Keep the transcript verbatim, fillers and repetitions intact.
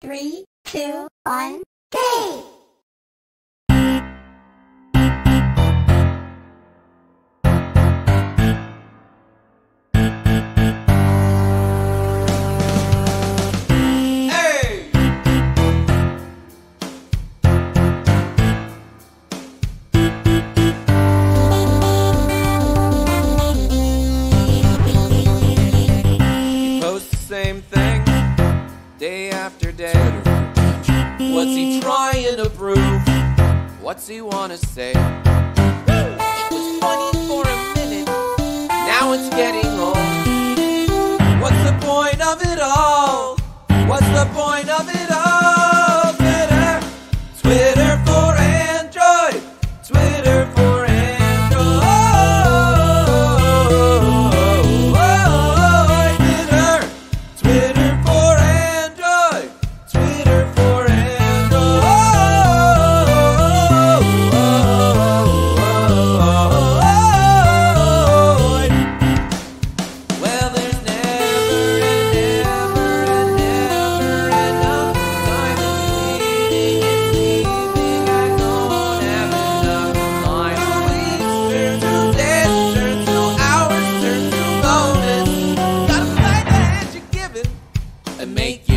Three, two, one, go! Same thing, day after day. What's he trying to prove? What's he wanna say? It was funny for a minute, now it's getting old. What's the point of it all? What's the point of it all? Twitter, Twitter for Android, Twitter for Android. And make